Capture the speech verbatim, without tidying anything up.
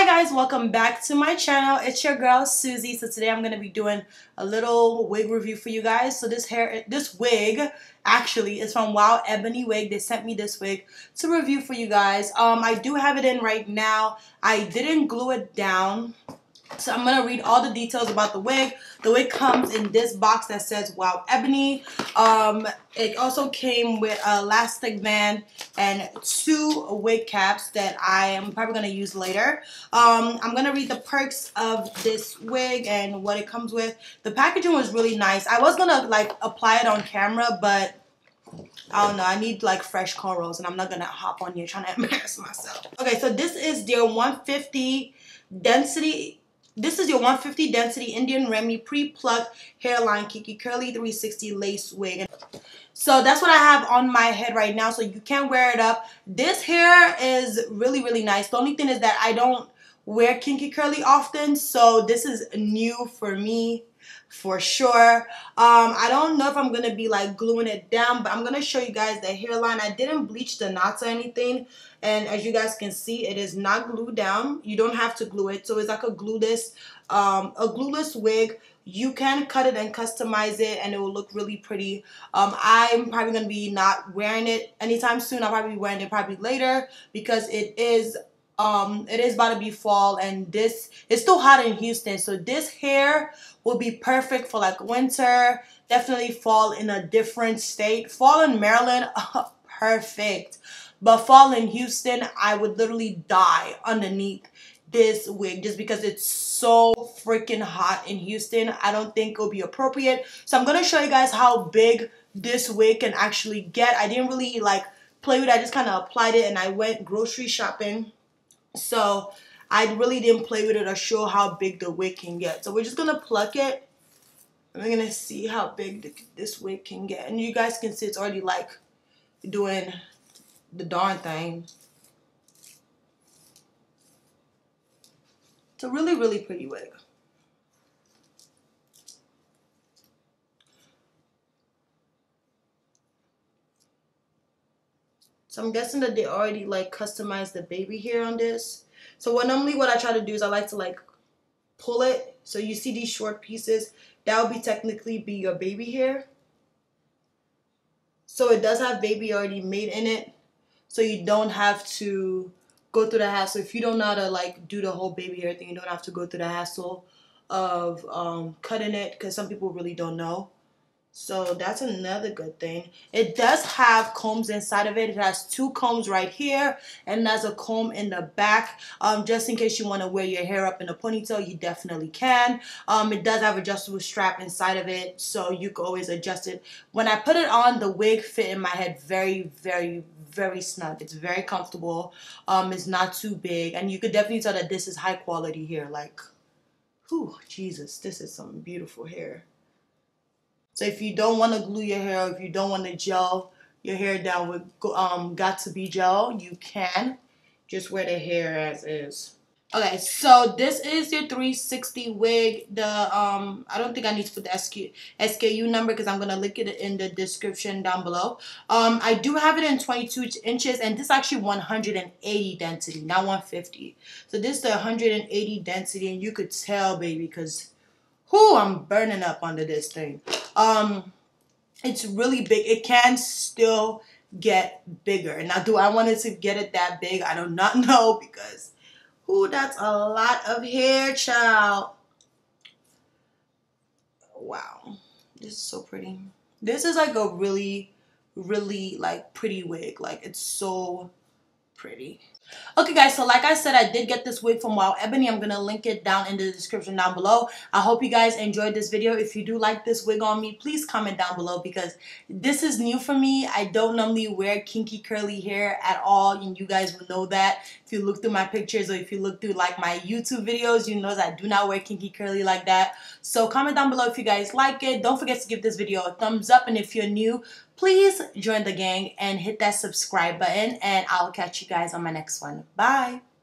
guys, welcome back to my channel. It's your girl Susie. So today I'm going to be doing a little wig review for you guys. So this hair, this wig actually is from Wow Ebony Wig. They sent me this wig to review for you guys. Um, I do have it in right now. I didn't glue it down. So I'm going to read all the details about the wig. The wig comes in this box that says Wow Ebony. Um, it also came with an elastic band and two wig caps that I am probably going to use later. Um, I'm going to read the perks of this wig and what it comes with. The packaging was really nice. I was going to like apply it on camera, but I don't know. I need like fresh cornrows and I'm not going to hop on here trying to embarrass myself. Okay, so this is their one fifty density. This is your one fifty density Indian Remy pre-plucked hairline kinky curly three sixty lace wig. So that's what I have on my head right now, so you can wear it up. This hair is really, really nice. The only thing is that I don't wear kinky curly often, so this is new for me for sure. Um, I don't know if I'm going to be like gluing it down, but I'm going to show you guys the hairline. I didn't bleach the knots or anything. And as you guys can see, it is not glued down. You don't have to glue it. So it's like a glueless, um, a glueless wig. You can cut it and customize it and it will look really pretty. Um, I'm probably going to be not wearing it anytime soon. I'll probably be wearing it probably later because it is um it is about to be fall and this it's still hot in Houston, so this hair will be perfect for like winter, definitely fall in a different state. Fall in Maryland, oh, perfect, but fall in Houston, I would literally die underneath this wig just because it's so freaking hot in Houston. I don't think it'll be appropriate, so I'm gonna show you guys how big this wig can actually get. I didn't really like play with it. I just kind of applied it and I went grocery shopping. So I really didn't play with it or show how big the wig can get. So we're just going to pluck it. And we're going to see how big the, this wig can get. And you guys can see it's already like doing the darn thing. It's a really, really pretty wig. So I'm guessing that they already like customized the baby hair on this. So what normally what I try to do is I like to like pull it. So you see these short pieces, that would be technically be your baby hair. So it does have baby already made in it. So you don't have to go through the hassle. If you don't know how to like do the whole baby hair thing, you don't have to go through the hassle of um, cutting it because some people really don't know. So that's another good thing. It does have combs inside of it. It has two combs right here and there's a comb in the back. Um, just in case you want to wear your hair up in a ponytail, you definitely can. Um, it does have adjustable strap inside of it, so you can always adjust it. When I put it on, the wig fit in my head very, very, very snug. It's very comfortable. Um, it's not too big, and you could definitely tell that this is high quality hair. Like, whew, Jesus, this is some beautiful hair. So if you don't want to glue your hair, or if you don't want to gel your hair down with um, got to be gel, you can just wear the hair as is. Okay, so this is your three sixty wig. The um, I don't think I need to put the S K U number because I'm gonna link it in the description down below. Um, I do have it in twenty-two inches, and this is actually one hundred eighty density, not one fifty. So this is the one hundred eighty density, and you could tell, baby, because whoo, I'm burning up under this thing. Um, it's really big. It can still get bigger. Now, do I want it to get it that big? I do not know because, whoo, that's a lot of hair, child. Wow, this is so pretty. This is like a really, really like pretty wig. Like, it's so pretty. Okay guys, so like I said, I did get this wig from Wow Ebony. I'm gonna link it down in the description down below. I hope you guys enjoyed this video. If you do like this wig on me, please comment down below because this is new for me. I don't normally wear kinky curly hair at all, and you guys will know that if you look through my pictures or if you look through like my YouTube videos, you know that I do not wear kinky curly like that. So comment down below if you guys like it. Don't forget to give this video a thumbs up, and if you're new, please join the gang and hit that subscribe button, and I'll catch you guys on my next one. Bye.